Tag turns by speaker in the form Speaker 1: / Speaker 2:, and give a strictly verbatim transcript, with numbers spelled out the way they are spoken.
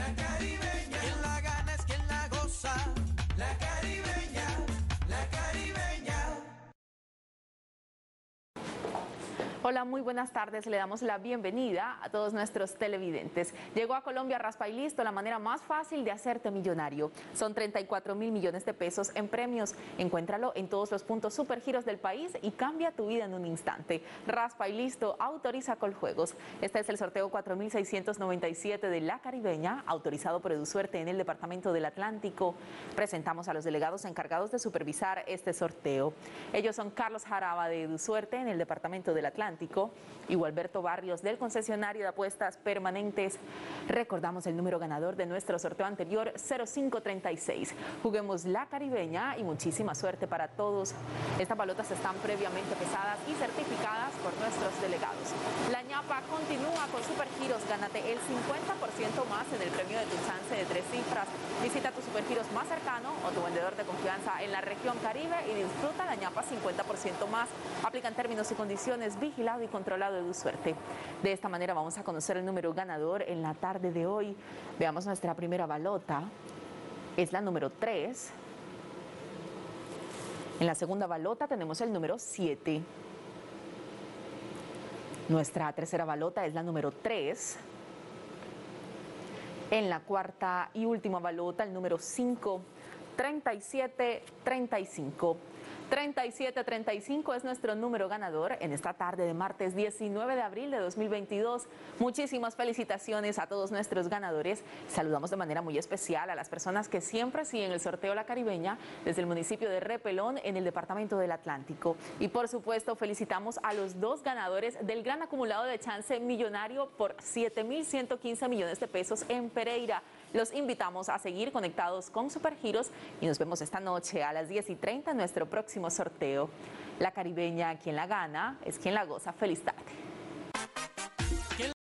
Speaker 1: La Caribeña. Quien la gana es quien la goza. La Caribeña, la Caribeña.
Speaker 2: Hola, muy buenas tardes. Le damos la bienvenida a todos nuestros televidentes. Llegó a Colombia Raspa y Listo, la manera más fácil de hacerte millonario. Son treinta y cuatro mil millones de pesos en premios. Encuéntralo en todos los puntos Supergiros del país y cambia tu vida en un instante. Raspa y Listo autoriza Coljuegos. Este es el sorteo cuatro mil seiscientos noventa y siete de La Caribeña, autorizado por EduSuerte en el Departamento del Atlántico. Presentamos a los delegados encargados de supervisar este sorteo. Ellos son Carlos Jaraba de EduSuerte en el Departamento del Atlántico y Gualberto Barrios del concesionario de apuestas permanentes. Recordamos el número ganador de nuestro sorteo anterior, cero cinco treinta y seis. Juguemos La Caribeña y muchísima suerte para todos. Estas balotas están previamente pesadas y certificadas por nuestros delegados. La ñapa continúa con Supergiros. Gánate el cincuenta por ciento más en el premio de tu chance de tres cifras. Visita tu Supergiros más cercano o tu vendedor de confianza en la región Caribe y disfruta la ñapa cincuenta por ciento más. Aplican términos y condiciones. Vigilado y controlado de EduSuerte. De esta manera vamos a conocer el número ganador en la tarde de hoy. Veamos nuestra primera balota. Es la número tres. En la segunda balota tenemos el número siete. Nuestra tercera balota es la número tres. En la cuarta y última balota, el número cinco. treinta y siete treinta y cinco. treinta y siete treinta y cinco es nuestro número ganador en esta tarde de martes diecinueve de abril de dos mil veintidós. Muchísimas felicitaciones a todos nuestros ganadores. Saludamos de manera muy especial a las personas que siempre siguen el sorteo La Caribeña desde el municipio de Repelón en el Departamento del Atlántico. Y por supuesto felicitamos a los dos ganadores del gran acumulado de chance millonario por siete mil ciento quince millones de pesos en Pereira. Los invitamos a seguir conectados con Supergiros y nos vemos esta noche a las diez y treinta en nuestro próximo sorteo. La Caribeña, quien la gana, es quien la goza. Feliz tarde.